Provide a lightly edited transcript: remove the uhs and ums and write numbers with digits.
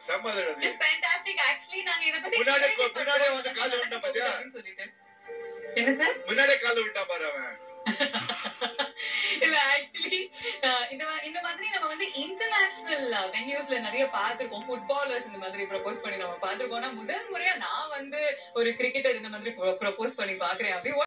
சம்மதம். Just fantastic. Actually நாங்க இத பத்தி முன்னாடியே வந்து கால் விட்டா பாத்தியா? என்ன சார்? முன்னாடியே கால் விட்டா பாரு அவன். இல்ல ஆக்சுவலி இந்த மாதிரி நம்ம வந்து இன்டர்நேஷனல் வென்யூஸ்ல நிறைய பார்த்திருக்கோம். ஃபுட்பாலர்ஸ் இந்த மாதிரி ப்ரப்போஸ் பண்ணி நம்ம பார்த்திருக்கோம்னா முதல் முறையா நான் வந்து ஒரு கிரிக்கெட்டர் இந்த மாதிரி ப்ரப்போஸ் பண்ணி பாக்குறேன். அப்படி